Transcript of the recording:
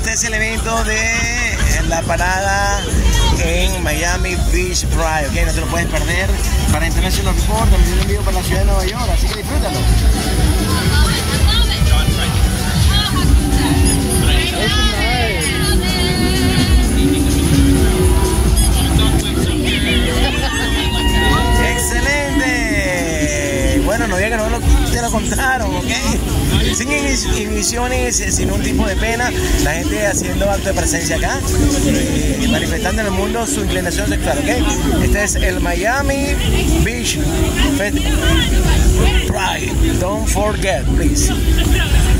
Este es el evento de la parada en Miami Beach Pride, ok, no te lo puedes perder. Para International Report, también un envío para la ciudad de Nueva York, así que disfrútalo. ¡Excelente! Bueno, no diga que no te lo contaron, ¿ok? Sin inhibiciones, sin ningún tipo de pena, la gente haciendo acto de presencia acá, manifestando en el mundo su inclinación sexual, ¿ok? Este es el Miami Beach Pride. Don't forget, please.